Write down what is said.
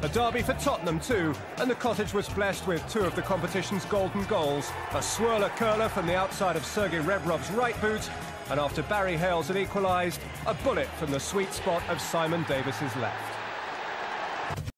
A derby for Tottenham too, and the Cottage was blessed with two of the competition's golden goals. A swirler curler from the outside of Sergei Rebrov's right boot, and after Barry Hayles had equalised, a bullet from the sweet spot of Simon Davies' left.